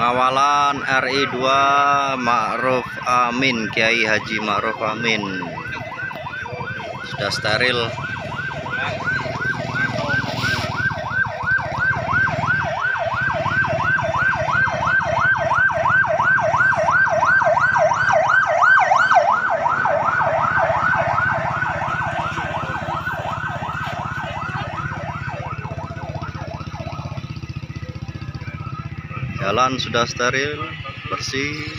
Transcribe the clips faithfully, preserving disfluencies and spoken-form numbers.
pengawalan R I dua Ma'ruf Amin, Kiai Haji Ma'ruf Amin. Sudah steril. Jalan sudah steril, bersih.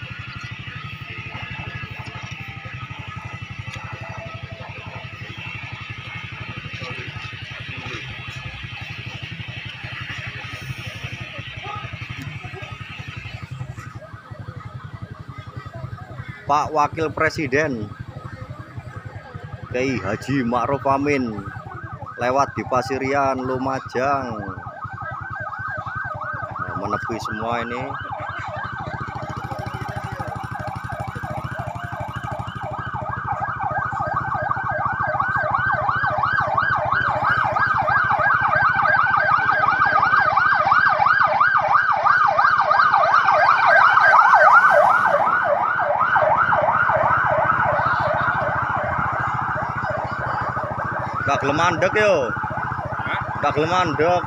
Pak Wakil Presiden Kiai Haji Ma'ruf Amin lewat di Pasirian, Lumajang. Menepi semua ini. Gak gelem mandek yo. Gak gelem mandek.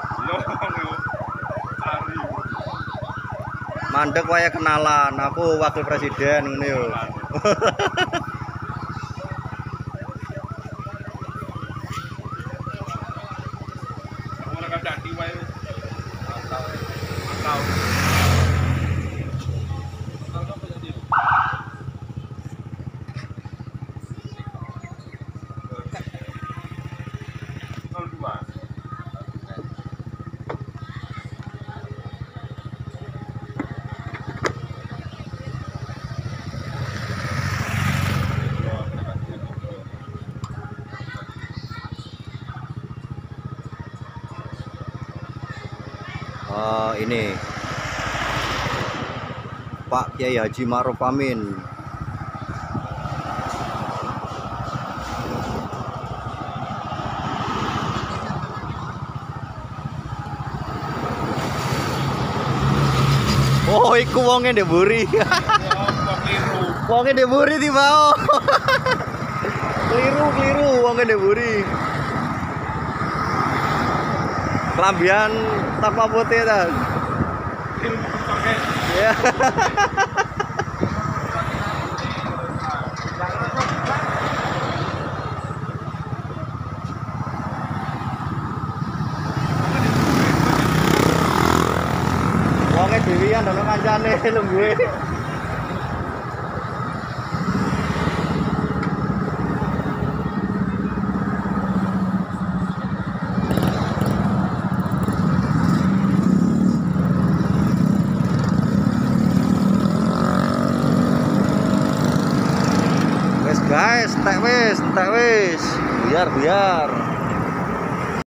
Mandek wae kenalan, aku wakil presiden ngene yo. Uh, ini Pak Kiai Haji Ma'ruf Amin. Oh, iku wonge ndek mburi. Wonge ndek mburi tiba. Keliru, keliru wonge ndek mburi. Kelambian tanpa putih tas. Ya. Wonge dhewean ndono kancane lho gue. Guys, entek wis, entek wis. Biar, biar.